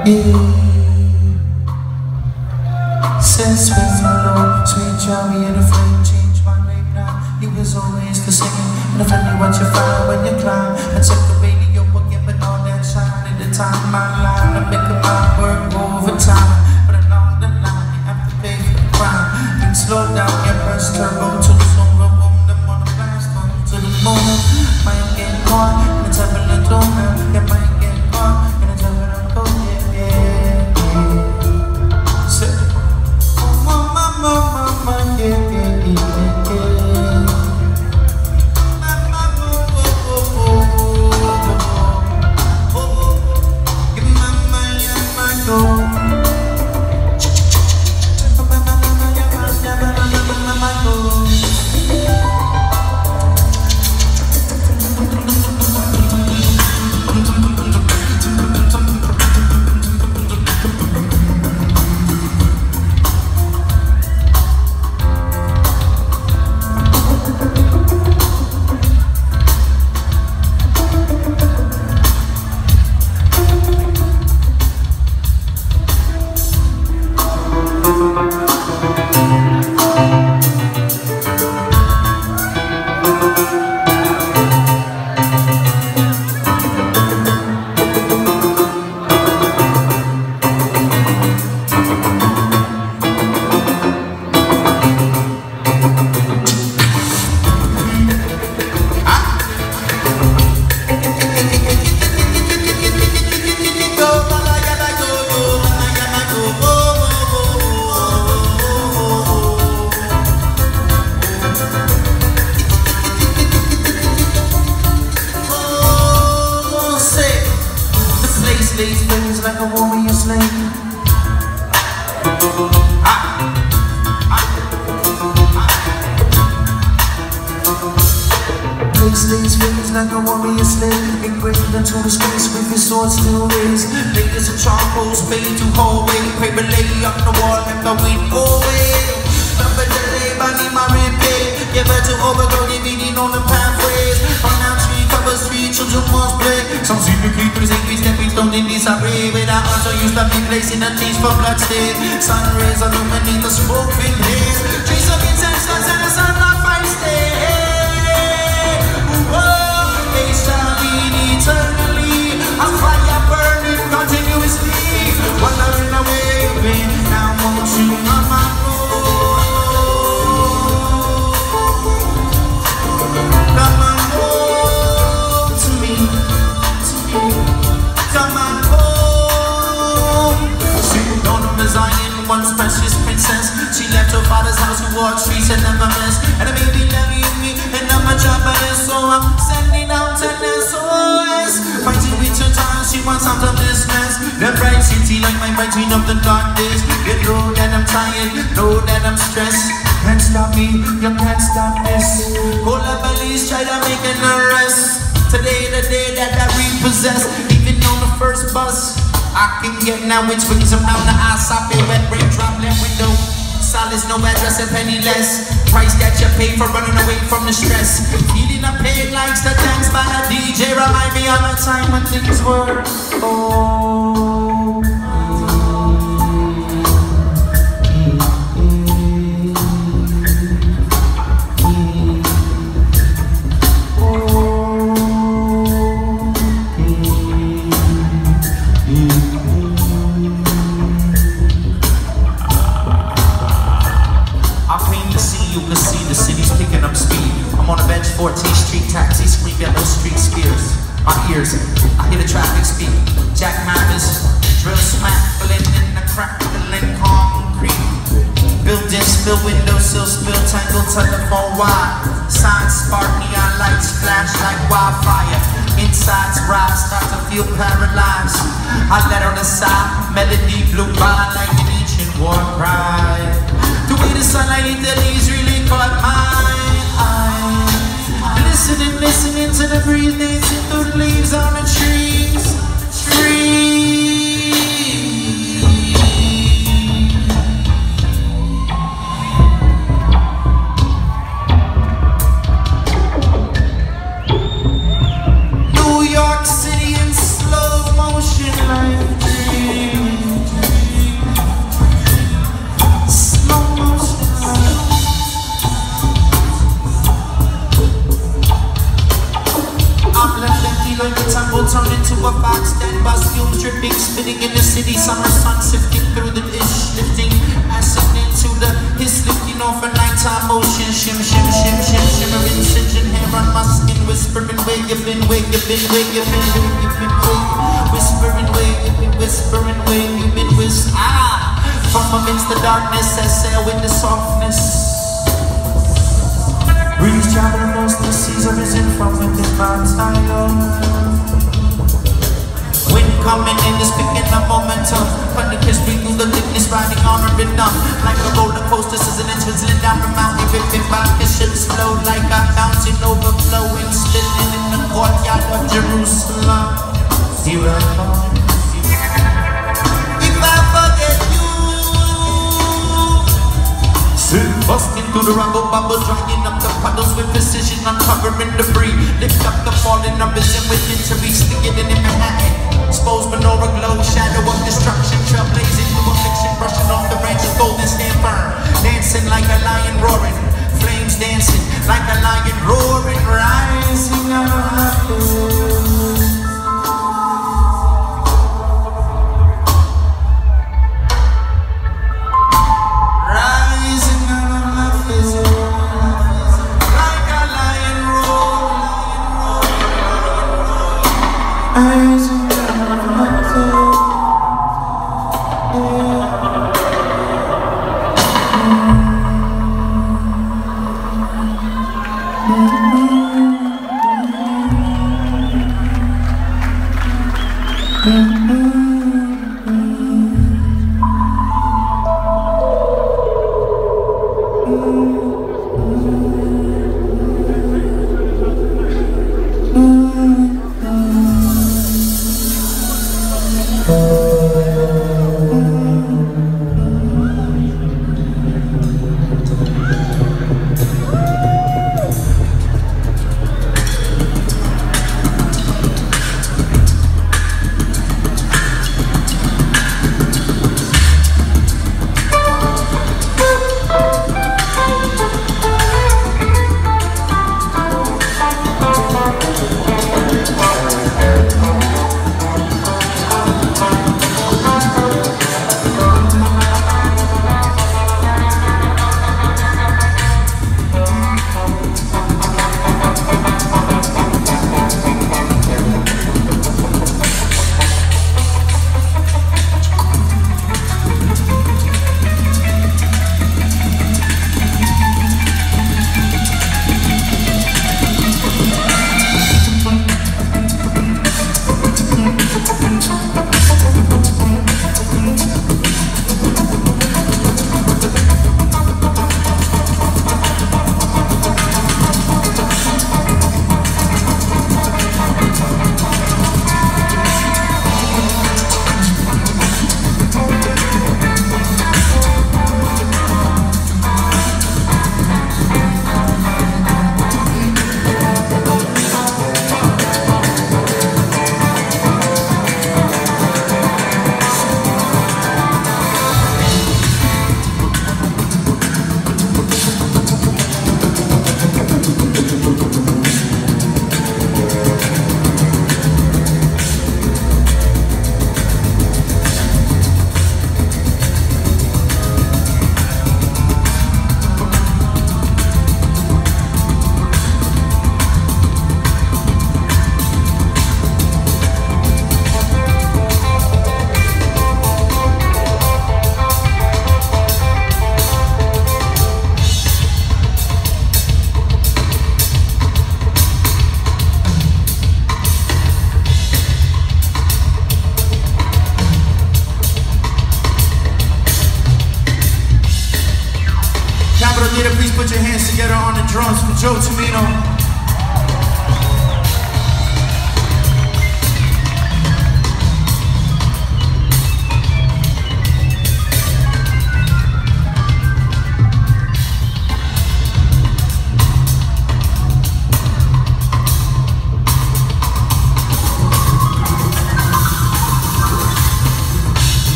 Since when alone, sweet Johnny and a flame changed my name now. He was always the same. And I tell you what you find when you climb. I check the radio again, but all that shine in the time my line. I'm making my work overtime. But along the line, you have to pay for the crime. Then slow down your press turbo to the song, boom, them on the blast on to the moon. Might get caught in the turbulent zone. You might get caught in the turbulent zone. These things like a warrior slave. Place these things like a warrior slave, engraved into the space with his sword still raised. Ladies and charcoal spade to hallway, paper lay up the wall and the wind away. Number the day, body my repair. Give her to overgrow the meaning on the pathways. On our tree covers three children must play. Some see the creepers and we stepping stone in disarray. Without also used to be placing a teach for bloodstain. Sun rays illuminate the smoke-filled haze. Trees of incense and the sunlight fight stay. Whoa, they shall be eternally. A fire burning continuously. Wandering away, now won't you mama know? Come on home to me. Come on home. Sitting on the Zion, once precious princess. She left her father's house to walk streets and never miss. And a baby loving me, and I'm a jobless, so I'm sending out an SOS. Fighting with your time, she wants out of this mess. The bright city like my brighting of the dark days. You know that I'm tired, know that I'm stressed. Can't stop me, you can't stop this. All the police try to make an arrest. Today the day that I repossess. Even on the first bus I can get now, which brings them down the ass. I feel wet brain drop left window. Solace, no address, a penny less. Price that you pay for running away from the stress. Feeling a pain likes the dance by a DJ. Remind me of the time when things were you can see the city's picking up speed. I'm on a bench, 14th Street, taxi scream, yellow street spears. My ears, I hear the traffic speak. Jackhammers, drill smack, blending the crackling concrete. Buildings spill, windowsill spill, tangled telephone wire. Signs spark, neon lights flash like wildfire. Insides rise, start to feel paralyzed. I let her decide, melody blew by like an ancient war cry. The way the sunlight hit the leaves really caught my eye. Listening to the breeze dancing through the leaves on the trees. New York City in slow motion like a dream. city like a temple turned into a box. Then bus fumes dripping, spinning in the city. Summer sun sifting through the dish, lifting acid into the hiss, lifting off a nighttime motion. Shim, shim, shim, shim, shimmering, singeing hair on my skin, whispering where you been, where you been, where you been, where you been, whispering where you been, whispering where you been, from amidst the darkness, I sail with the softness. Breeze traveling most the seas are risen from within my title. Wind coming in is picking up momentum. Thunder kiss breathe through the thickness, riding on a rhythm. Like a roller coaster, sizzling, twizzling down the mountain, ripping back the ships flow like a fountain overflowing, spilling in the courtyard of Jerusalem. Here I come. If I forget you, busting through the rubble bubble, drying up the puddles with precision, uncovering debris. Lift up the fallen numbers and within to reach the hidden in Manhattan. Exposed menorah glow, shadow of destruction, trailblazing through affliction, brushing off the range of golden stand firm, dancing like a lion roaring, flames dancing like a lion roaring, rising out of nothing. Mm-hmm.